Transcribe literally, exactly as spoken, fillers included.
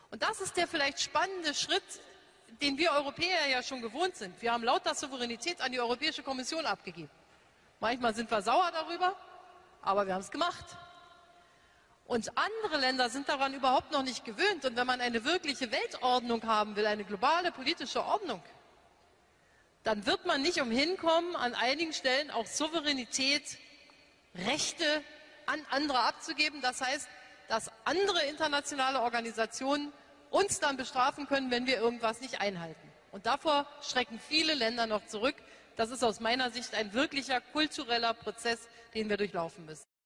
Und das ist der vielleicht spannende Schritt, den wir Europäer ja schon gewohnt sind. Wir haben lauter Souveränität an die Europäische Kommission abgegeben. Manchmal sind wir sauer darüber, aber wir haben es gemacht. Und andere Länder sind daran überhaupt noch nicht gewöhnt. Und wenn man eine wirkliche Weltordnung haben will, eine globale politische Ordnung, dann wird man nicht umhin kommen, an einigen Stellen auch Souveränität, Rechte an andere abzugeben. Das heißt, dass andere internationale Organisationen uns dann bestrafen können, wenn wir irgendwas nicht einhalten. Und davor schrecken viele Länder noch zurück. Das ist aus meiner Sicht ein wirklicher kultureller Prozess, den wir durchlaufen müssen.